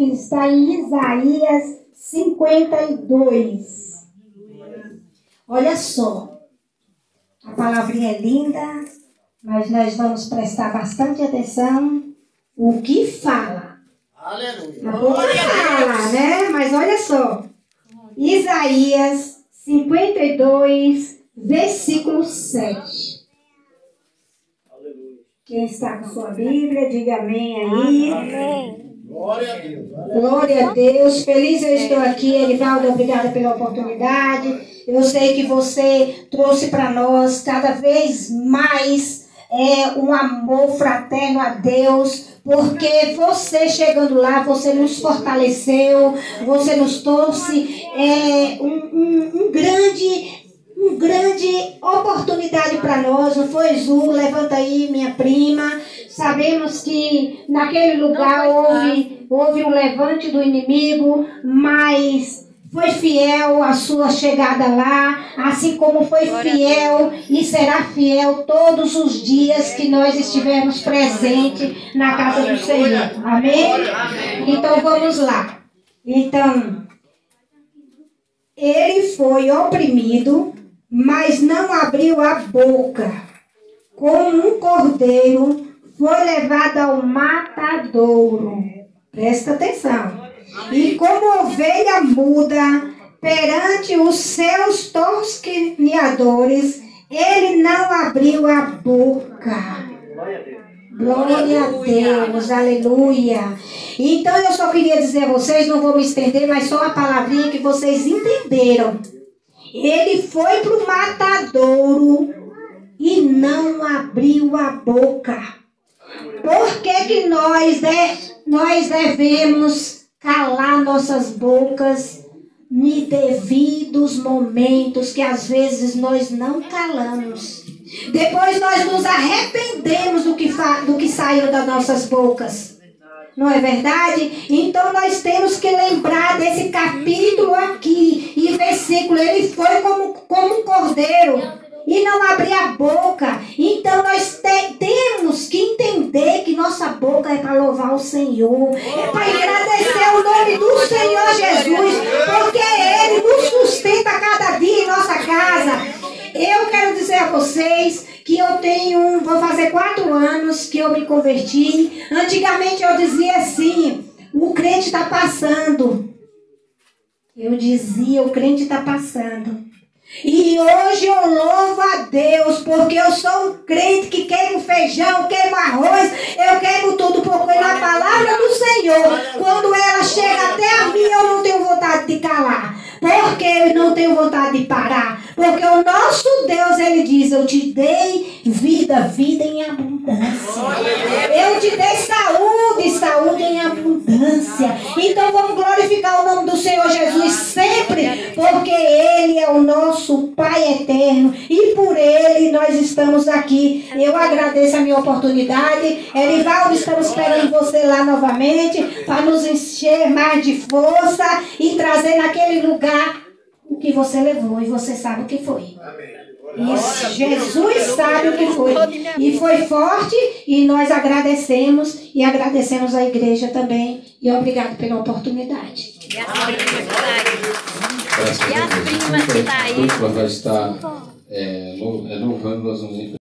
que está em Isaías 52. Olha só, a palavrinha é linda, mas nós vamos prestar bastante atenção o que fala. Aleluia. A boca fala, né? Mas olha só, Isaías 52, versículo 7. Quem está com sua Bíblia, diga amém aí. Amém. Glória a Deus. Glória a Deus. Feliz eu estou aqui, Erivaldo. Obrigada pela oportunidade. Eu sei que você trouxe para nós cada vez mais um amor fraterno a Deus. Porque você chegando lá, você nos fortaleceu. Você nos trouxe um grande oportunidade para nós, não foi, Zu? Levanta aí, minha prima. Sabemos que naquele lugar houve um levante do inimigo, mas foi fiel a sua chegada lá, assim como foi fiel e será fiel todos os dias que nós estivermos presentes na casa do Senhor. Amém? Então vamos lá. Então, ele foi oprimido, mas não abriu a boca. Como um cordeiro, foi levado ao matadouro. Presta atenção. E como ovelha muda perante os seus tosqueadores, ele não abriu a boca. Glória a Deus, aleluia. Então eu só queria dizer a vocês, não vou me estender, mas só a palavrinha que vocês entenderam. Ele foi para o matadouro e não abriu a boca. Por que nós devemos calar nossas bocas em devidos momentos que às vezes nós não calamos? Depois nós nos arrependemos do que saiu das nossas bocas. Não é verdade? Então nós temos que lembrar desse capítulo aqui e versículo. Ele foi como um cordeiro e não abrir a boca. Então nós temos que entender que nossa boca é para louvar o Senhor, é para agradecer o nome do Senhor Jesus, porque Ele nos sustenta cada dia em nossa casa. Eu quero dizer a vocês que vou fazer 4 anos que eu me converti. Antigamente eu dizia assim, o crente está passando. Eu dizia, o crente está passando. E hoje eu louvo a Deus, porque eu sou um crente que queimo feijão, queimo arroz, eu queimo tudo, porque na palavra do Senhor, quando ela chega até a mim, eu não tenho vontade de calar. Porque eu não tenho vontade de parar. Porque o nosso Deus, Ele diz, eu te dei vida em abundância. Eu te dei saúde em abundância. Então vamos glorificar o nome do Senhor Jesus sempre, porque Ele é o nosso Pai eterno e por Ele nós estamos aqui. Eu agradeço a minha oportunidade. Erivaldo, estamos esperando você lá novamente para nos encher mais de força e trazer naquele lugar o que você levou, e você sabe o que foi. Isso, Jesus sabe o que foi. E foi forte, e nós agradecemos, e agradecemos a igreja também. E obrigado pela oportunidade. E as primas que estão aí. A vai estar louvando, nós vamos